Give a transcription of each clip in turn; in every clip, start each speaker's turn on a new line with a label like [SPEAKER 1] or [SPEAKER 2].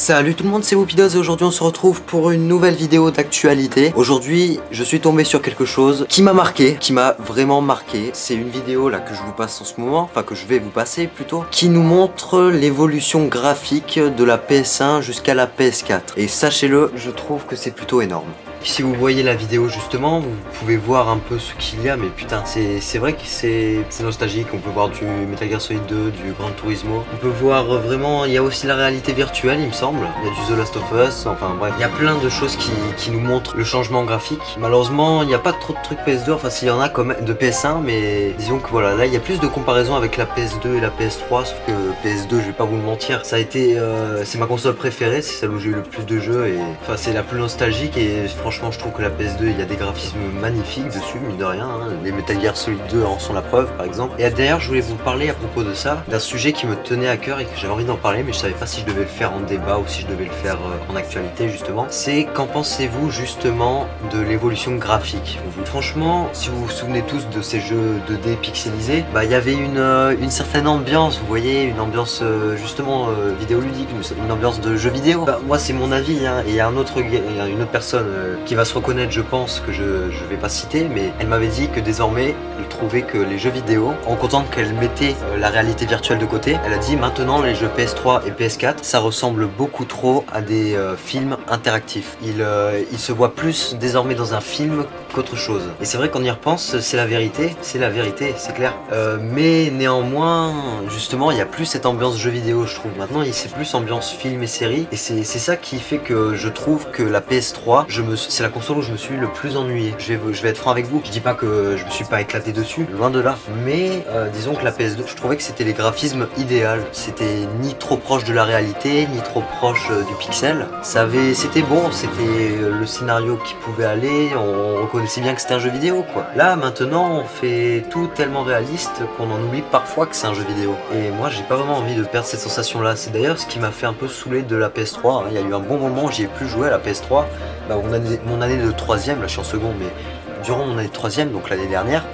[SPEAKER 1] Salut tout le monde, c'est Whoopidos et aujourd'hui on se retrouve pour une nouvelle vidéo d'actualité. Aujourd'hui je suis tombé sur quelque chose qui m'a marqué, qui m'a vraiment marqué. C'est une vidéo là que je vous passe en ce moment, enfin que je vais vous passer plutôt, qui nous montre l'évolution graphique de la PS1 jusqu'à la PS4. Et sachez-le, je trouve que c'est plutôt énorme. Si vous voyez la vidéo justement, vous pouvez voir un peu ce qu'il y a, mais putain, c'est vrai que c'est nostalgique. On peut voir du Metal Gear Solid 2, du Gran Turismo. On peut voir vraiment, il y a aussi la réalité virtuelle, il me semble. Il y a du The Last of Us, enfin bref. Il y a plein de choses qui nous montrent le changement graphique. Malheureusement, il n'y a pas trop de trucs PS2, enfin s'il y en a comme de PS1, mais disons que voilà, là il y a plus de comparaison avec la PS2 et la PS3, sauf que PS2, je vais pas vous le mentir, ça a été, c'est ma console préférée, c'est celle où j'ai eu le plus de jeux et enfin c'est la plus nostalgique et franchement je trouve que la PS2 il y a des graphismes magnifiques dessus, mine de rien, hein. Les Metal Gear Solid 2 en sont la preuve par exemple. Et d'ailleurs je voulais vous parler à propos de ça, d'un sujet qui me tenait à cœur et que j'avais envie d'en parler mais je savais pas si je devais le faire en débat ou si je devais le faire en actualité justement. C'est qu'en pensez-vous justement de l'évolution graphique? Franchement, si vous vous souvenez tous de ces jeux 2D pixelisés, bah il y avait une certaine ambiance, vous voyez, une ambiance justement vidéoludique, une ambiance de jeu vidéo. Bah, moi c'est mon avis hein, et il y a une autre personne qui va se reconnaître, je pense, que je vais pas citer, mais elle m'avait dit que désormais elle trouvait que les jeux vidéo, en comptant qu'elle mettait la réalité virtuelle de côté, elle a dit maintenant les jeux PS3 et PS4 ça ressemble beaucoup trop à des films interactifs. Il se voit plus désormais dans un film qu'autre chose. Et c'est vrai qu'on y repense, c'est la vérité, c'est clair. Mais néanmoins, justement, il y a plus cette ambiance jeu vidéo, je trouve. Maintenant, c'est plus ambiance film et série. Et c'est ça qui fait que je trouve que la PS3, c'est la console où je me suis le plus ennuyé. Je vais être franc avec vous. Je dis pas que je me suis pas éclaté dessus, loin de là. Mais disons que la PS2, je trouvais que c'était les graphismes idéal. C'était ni trop proche de la réalité, ni trop proche du pixel. C'était bon, c'était le scénario qui pouvait aller. On reconnaissait bien que c'était un jeu vidéo, quoi. Là, maintenant, on fait tout tellement réaliste qu'on en oublie parfois que c'est un jeu vidéo. Et moi, j'ai pas vraiment envie de perdre cette sensation-là. C'est d'ailleurs ce qui m'a fait un peu saouler de la PS3. Hein. Il y a eu un bon moment où j'y ai plus joué à la PS3. Bah, mon année de 3ème, là je suis en seconde, mais durant mon année de 3ème, donc l'année dernière,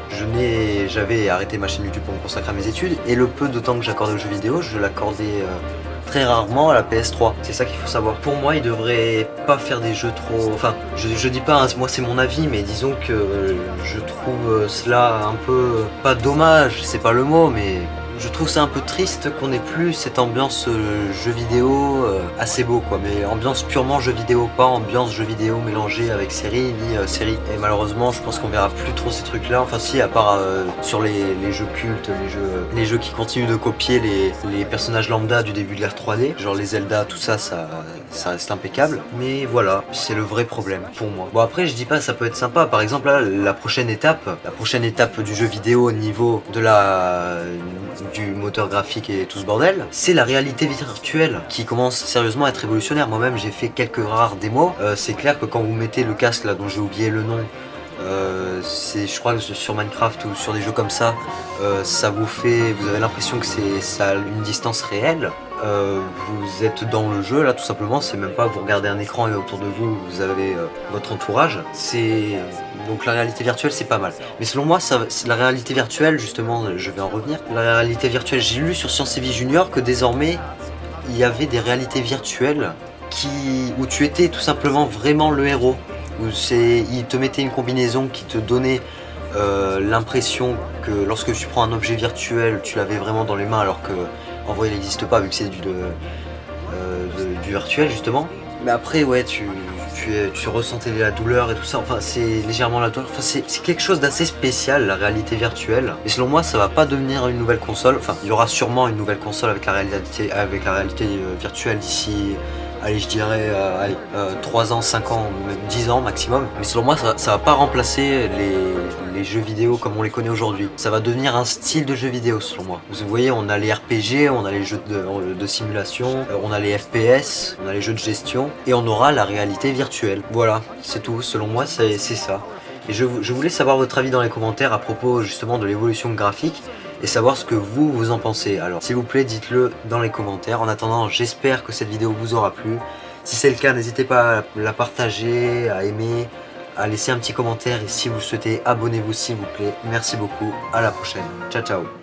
[SPEAKER 1] j'avais arrêté ma chaîne YouTube pour me consacrer à mes études et le peu de temps que j'accordais aux jeux vidéo, je l'accordais très rarement à la PS3. C'est ça qu'il faut savoir. Pour moi, ils devraient pas faire des jeux trop... Enfin, je dis pas, hein, moi c'est mon avis, mais disons que je trouve cela un peu... Pas dommage, c'est pas le mot, mais... Je trouve ça un peu triste qu'on ait plus cette ambiance jeu vidéo assez beau quoi, mais ambiance purement jeu vidéo, pas ambiance jeu vidéo mélangée avec série ni série. Et malheureusement je pense qu'on verra plus trop ces trucs là, enfin si à part sur les jeux cultes, les jeux qui continuent de copier les personnages lambda du début de l'ère 3D, genre les Zelda, tout ça, ça reste impeccable. Mais voilà, c'est le vrai problème pour moi. Bon après je dis pas ça peut être sympa, par exemple là la prochaine étape du jeu vidéo au niveau de du moteur graphique et tout ce bordel, c'est la réalité virtuelle qui commence sérieusement à être révolutionnaire. Moi-même j'ai fait quelques rares démos, c'est clair que quand vous mettez le casque là dont j'ai oublié le nom, je crois que sur Minecraft ou sur des jeux comme ça, vous avez l'impression que ça a une distance réelle. Vous êtes dans le jeu là tout simplement, c'est même pas vous regardez un écran et autour de vous vous avez votre entourage. Donc la réalité virtuelle c'est pas mal. Mais selon moi la réalité virtuelle, justement je vais en revenir, la réalité virtuelle, j'ai lu sur Science et Vie Junior que désormais il y avait des réalités virtuelles où tu étais tout simplement vraiment le héros, où ils te mettaient une combinaison qui te donnait l'impression que lorsque tu prends un objet virtuel tu l'avais vraiment dans les mains alors que en vrai il n'existe pas vu que c'est du virtuel justement. Mais après ouais tu ressentais la douleur et tout ça, enfin c'est légèrement la douleur, enfin c'est quelque chose d'assez spécial la réalité virtuelle. Et selon moi ça va pas devenir une nouvelle console, enfin il y aura sûrement une nouvelle console avec la réalité virtuelle d'ici... Allez, je dirais 3 ans, 5 ans, même 10 ans maximum. Mais selon moi, ça va pas remplacer les jeux vidéo comme on les connaît aujourd'hui. Ça va devenir un style de jeu vidéo selon moi. Vous voyez, on a les RPG, on a les jeux de simulation, on a les FPS, on a les jeux de gestion, et on aura la réalité virtuelle. Voilà, c'est tout. Selon moi, c'est ça. Et je voulais savoir votre avis dans les commentaires à propos justement de l'évolution graphique et savoir ce que vous en pensez. Alors s'il vous plaît dites-le dans les commentaires. En attendant j'espère que cette vidéo vous aura plu. Si c'est le cas n'hésitez pas à la partager, à aimer, à laisser un petit commentaire et si vous le souhaitez abonnez-vous s'il vous plaît. Merci beaucoup, à la prochaine, ciao ciao.